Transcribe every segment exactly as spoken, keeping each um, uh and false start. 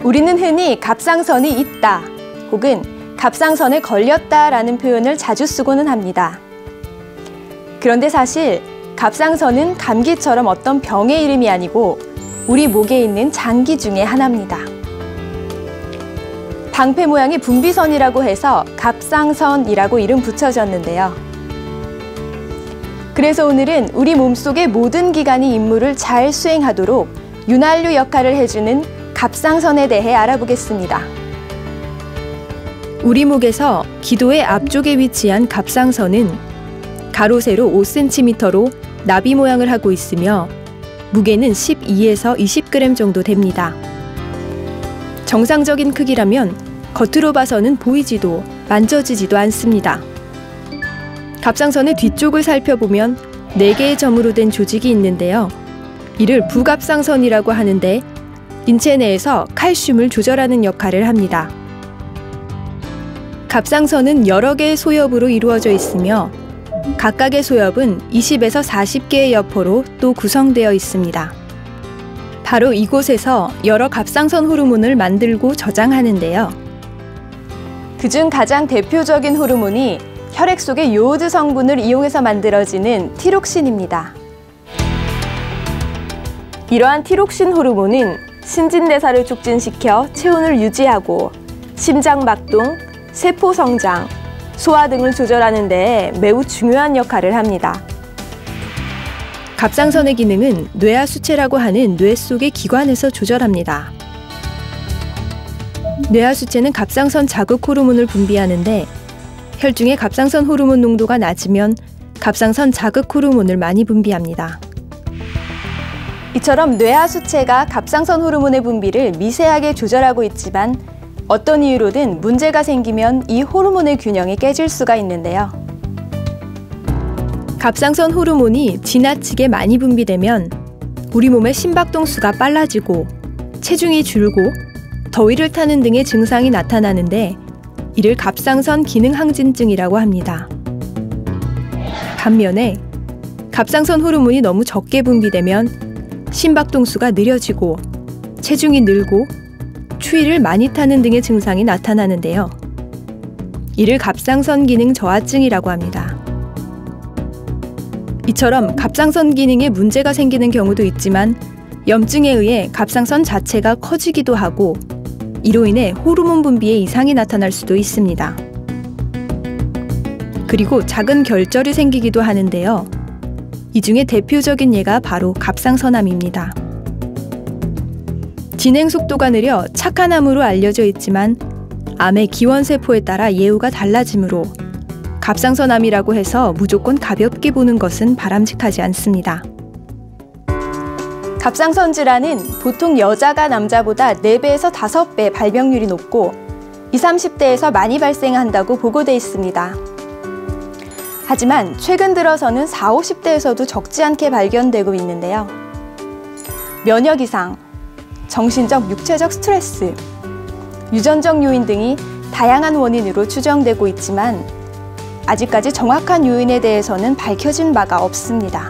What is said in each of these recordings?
우리는 흔히 갑상선이 있다 혹은 갑상선에 걸렸다라는 표현을 자주 쓰고는 합니다. 그런데 사실 갑상선은 감기처럼 어떤 병의 이름이 아니고 우리 목에 있는 장기 중에 하나입니다. 방패 모양의 분비선이라고 해서 갑상선이라고 이름 붙여졌는데요. 그래서 오늘은 우리 몸속의 모든 기관이 임무를 잘 수행하도록 윤활유 역할을 해주는 갑상선에 대해 알아보겠습니다. 우리 목에서 기도의 앞쪽에 위치한 갑상선은 가로 세로 오 센티미터로 나비 모양을 하고 있으며 무게는 십이에서 이십 그램 정도 됩니다. 정상적인 크기라면 겉으로 봐서는 보이지도 만져지지도 않습니다. 갑상선의 뒤쪽을 살펴보면 네 개의 점으로 된 조직이 있는데요. 이를 부갑상선이라고 하는데 인체 내에서 칼슘을 조절하는 역할을 합니다. 갑상선은 여러 개의 소엽으로 이루어져 있으며 각각의 소엽은 이십에서 사십 개의 여포로 또 구성되어 있습니다. 바로 이곳에서 여러 갑상선 호르몬을 만들고 저장하는데요. 그중 가장 대표적인 호르몬이 혈액 속의 요오드 성분을 이용해서 만들어지는 티록신입니다. 이러한 티록신 호르몬은 신진대사를 촉진시켜 체온을 유지하고 심장 막동, 세포 성장, 소화 등을 조절하는 데 매우 중요한 역할을 합니다. 갑상선의 기능은 뇌하수체라고 하는 뇌 속의 기관에서 조절합니다. 뇌하수체는 갑상선 자극 호르몬을 분비하는데 혈중의 갑상선 호르몬 농도가 낮으면 갑상선 자극 호르몬을 많이 분비합니다. 이처럼 뇌하수체가 갑상선 호르몬의 분비를 미세하게 조절하고 있지만 어떤 이유로든 문제가 생기면 이 호르몬의 균형이 깨질 수가 있는데요. 갑상선 호르몬이 지나치게 많이 분비되면 우리 몸의 심박동수가 빨라지고 체중이 줄고 더위를 타는 등의 증상이 나타나는데 이를 갑상선 기능 항진증이라고 합니다. 반면에 갑상선 호르몬이 너무 적게 분비되면 심박동수가 느려지고 체중이 늘고 추위를 많이 타는 등의 증상이 나타나는데요. 이를 갑상선 기능 저하증이라고 합니다. 이처럼 갑상선 기능에 문제가 생기는 경우도 있지만 염증에 의해 갑상선 자체가 커지기도 하고 이로 인해 호르몬 분비에 이상이 나타날 수도 있습니다. 그리고 작은 결절이 생기기도 하는데요. 이 중에 대표적인 예가 바로 갑상선암입니다. 진행 속도가 느려 착한 암으로 알려져 있지만 암의 기원세포에 따라 예후가 달라지므로 갑상선암이라고 해서 무조건 가볍게 보는 것은 바람직하지 않습니다. 갑상선 질환은 보통 여자가 남자보다 네 배에서 다섯 배 발병률이 높고 이십, 삼십 대에서 많이 발생한다고 보고돼 있습니다. 하지만 최근 들어서는 사십, 오십 대에서도 적지 않게 발견되고 있는데요. 면역 이상, 정신적, 육체적 스트레스, 유전적 요인 등이 다양한 원인으로 추정되고 있지만 아직까지 정확한 요인에 대해서는 밝혀진 바가 없습니다.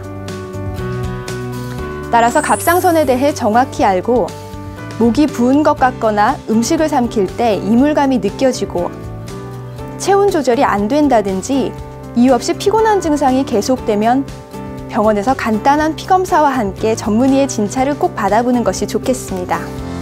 따라서 갑상선에 대해 정확히 알고 목이 부은 것 같거나 음식을 삼킬 때 이물감이 느껴지고 체온 조절이 안 된다든지 이유 없이 피곤한 증상이 계속되면 병원에서 간단한 피검사와 함께 전문의의 진찰을 꼭 받아보는 것이 좋겠습니다.